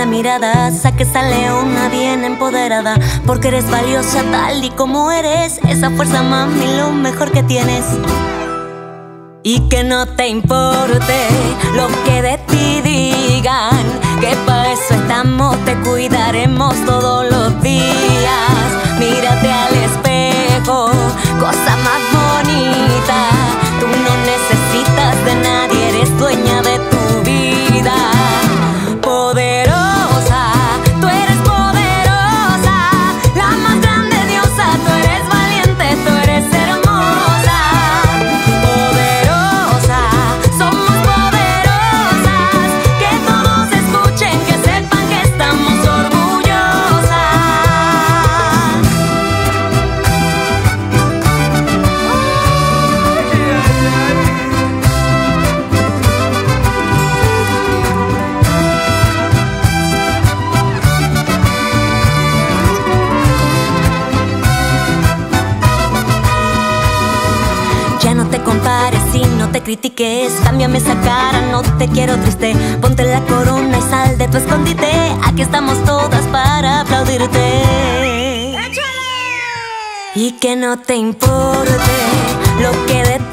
la mirada, saque esa leona bien empoderada, porque eres valiosa tal y como eres. Esa fuerza, mami, lo mejor que tienes. Y que no te importe lo que de ti digan, que para eso estamos, te cuidaremos todos los días. Mírate al espejo, cosa más bonita. Tú no necesitas de nadie, eres dueña de tu vida. Poderosa, tú eres poderosa, la más grande diosa. Tú eres valiente, tú eres hermosa. Poderosa, somos poderosas, que todos escuchen, que sepan que estamos orgullosas. Ya no te compares y no te critiques, cámbiame esa cara, no te quiero triste. Ponte la corona y sal de tu escondite, aquí estamos todas para aplaudirte. Y que no te importe lo que de